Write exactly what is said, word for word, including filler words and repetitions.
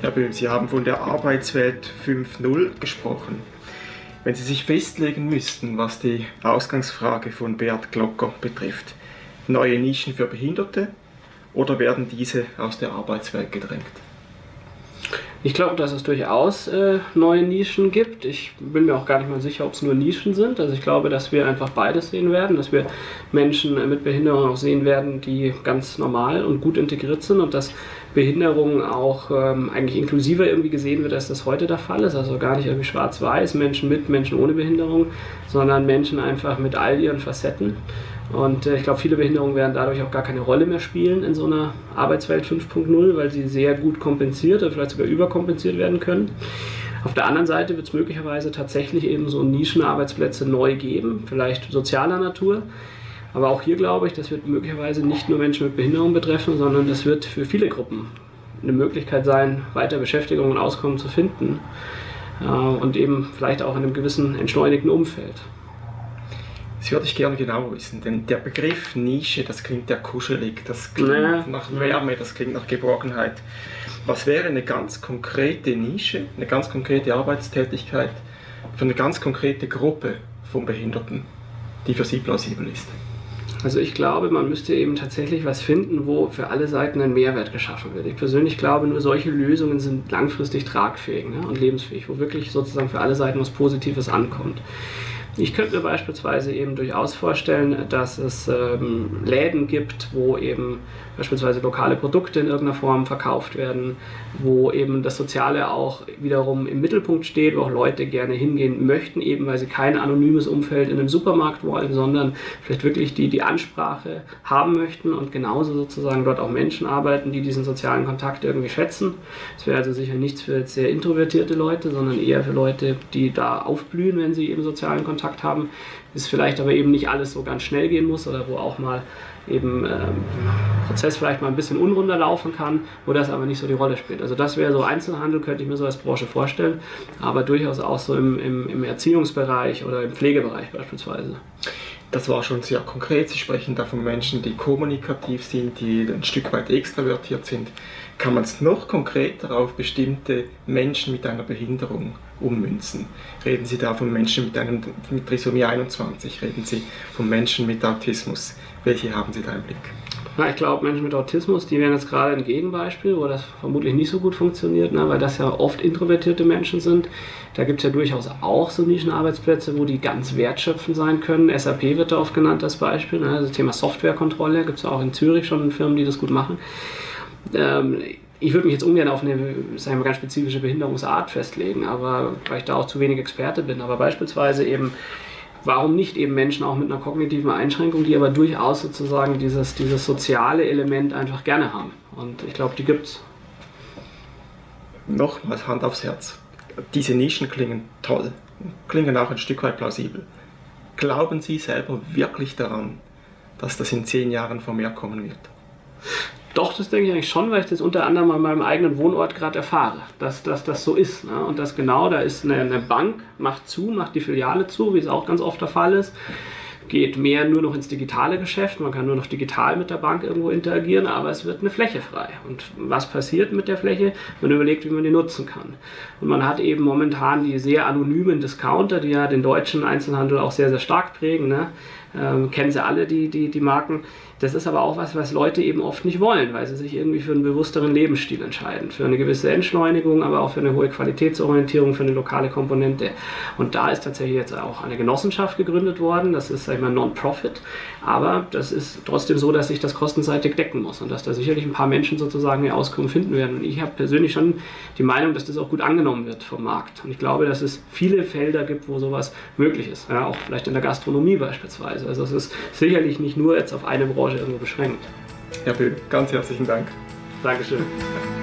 Herr Böhm, Sie haben von der Arbeitswelt fünf Punkt null gesprochen. Wenn Sie sich festlegen müssten, was die Ausgangsfrage von Beat Glocker betrifft, neue Nischen für Behinderte oder werden diese aus der Arbeitswelt gedrängt? Ich glaube, dass es durchaus äh, neue Nischen gibt. Ich bin mir auch gar nicht mal sicher, ob es nur Nischen sind. Also ich glaube, dass wir einfach beides sehen werden, dass wir Menschen mit Behinderung auch sehen werden, die ganz normal und gut integriert sind und dass Behinderung auch ähm, eigentlich inklusiver irgendwie gesehen wird, als das heute der Fall ist. Also gar nicht irgendwie schwarz-weiß, Menschen mit, Menschen ohne Behinderung, sondern Menschen einfach mit all ihren Facetten. Und äh, ich glaube, viele Behinderungen werden dadurch auch gar keine Rolle mehr spielen in so einer Arbeitswelt fünf Punkt null, weil sie sehr gut kompensiert oder vielleicht sogar überkompensiert werden können. Auf der anderen Seite wird es möglicherweise tatsächlich eben so Nischenarbeitsplätze neu geben, vielleicht sozialer Natur. Aber auch hier glaube ich, das wird möglicherweise nicht nur Menschen mit Behinderung betreffen, sondern das wird für viele Gruppen eine Möglichkeit sein, weiter Beschäftigung und Auskommen zu finden. Äh, und eben vielleicht auch in einem gewissen entschleunigten Umfeld. Das würde ich gerne genau wissen, denn der Begriff Nische, das klingt ja kuschelig, das klingt nee. nach Wärme, das klingt nach Geborgenheit. Was wäre eine ganz konkrete Nische, eine ganz konkrete Arbeitstätigkeit für eine ganz konkrete Gruppe von Behinderten, die für Sie plausibel ist? Also ich glaube, man müsste eben tatsächlich was finden, wo für alle Seiten ein Mehrwert geschaffen wird. Ich persönlich glaube, nur solche Lösungen sind langfristig tragfähig, ne, und lebensfähig, wo wirklich sozusagen für alle Seiten was Positives ankommt. Ich könnte mir beispielsweise eben durchaus vorstellen, dass es ähm, Läden gibt, wo eben beispielsweise lokale Produkte in irgendeiner Form verkauft werden, wo eben das Soziale auch wiederum im Mittelpunkt steht, wo auch Leute gerne hingehen möchten, eben weil sie kein anonymes Umfeld in einem Supermarkt wollen, sondern vielleicht wirklich die, die Ansprache haben möchten und genauso sozusagen dort auch Menschen arbeiten, die diesen sozialen Kontakt irgendwie schätzen. Das wäre also sicher nichts für sehr introvertierte Leute, sondern eher für Leute, die da aufblühen, wenn sie eben sozialen Kontakt haben, ist vielleicht aber eben nicht alles so ganz schnell gehen muss oder wo auch mal eben ähm, Prozess vielleicht mal ein bisschen unrunder laufen kann, wo das aber nicht so die Rolle spielt. Also das wäre so Einzelhandel, könnte ich mir so als Branche vorstellen, aber durchaus auch so im, im, im Erziehungsbereich oder im Pflegebereich beispielsweise. Das war schon sehr konkret. Sie sprechen da von Menschen, die kommunikativ sind, die ein Stück weit extravertiert sind. Kann man es noch konkreter auf bestimmte Menschen mit einer Behinderung ummünzen? Reden Sie da von Menschen mit, einem, mit Trisomie einundzwanzig? Reden Sie von Menschen mit Autismus? Welche haben Sie da im Blick? Na, ich glaube, Menschen mit Autismus, die wären jetzt gerade ein Gegenbeispiel, wo das vermutlich nicht so gut funktioniert, ne, weil das ja oft introvertierte Menschen sind. Da gibt es ja durchaus auch so Nischenarbeitsplätze, wo die ganz wertschöpfend sein können. S A P wird da oft genannt als Beispiel. Ne, das Thema Softwarekontrolle gibt es auch in Zürich schon Firmen, die das gut machen. Ähm, ich würde mich jetzt ungern auf eine, sagen wir, ganz spezifische Behinderungsart festlegen, aber weil ich da auch zu wenig Experte bin. Aber beispielsweise eben, warum nicht eben Menschen auch mit einer kognitiven Einschränkung, die aber durchaus sozusagen dieses, dieses soziale Element einfach gerne haben. Und ich glaube, die gibt's. Nochmals Hand aufs Herz. Diese Nischen klingen toll, klingen auch ein Stück weit plausibel. Glauben Sie selber wirklich daran, dass das in zehn Jahren vermehrt kommen wird? Doch, das denke ich eigentlich schon, weil ich das unter anderem an meinem eigenen Wohnort gerade erfahre, dass, dass das so ist. Ne? Und dass genau, da ist eine, eine Bank, macht zu, macht die Filiale zu, wie es auch ganz oft der Fall ist, geht mehr nur noch ins digitale Geschäft, man kann nur noch digital mit der Bank irgendwo interagieren, aber es wird eine Fläche frei. Und was passiert mit der Fläche? Man überlegt, wie man die nutzen kann. Und man hat eben momentan die sehr anonymen Discounter, die ja den deutschen Einzelhandel auch sehr, sehr stark prägen. Ne? Ähm, kennen sie alle, die, die, die Marken. Das ist aber auch was, was Leute eben oft nicht wollen, weil sie sich irgendwie für einen bewussteren Lebensstil entscheiden, für eine gewisse Entschleunigung, aber auch für eine hohe Qualitätsorientierung, für eine lokale Komponente. Und da ist tatsächlich jetzt auch eine Genossenschaft gegründet worden, das ist, sag ich mal, Non-Profit, aber das ist trotzdem so, dass sich das kostenseitig decken muss und dass da sicherlich ein paar Menschen sozusagen eine Auskunft finden werden. Und ich habe persönlich schon die Meinung, dass das auch gut angenommen wird vom Markt. Und ich glaube, dass es viele Felder gibt, wo sowas möglich ist, ja, auch vielleicht in der Gastronomie beispielsweise. Also es ist sicherlich nicht nur jetzt auf eine Branche irgendwo beschränkt. Herr Böhm, ganz herzlichen Dank. Dankeschön.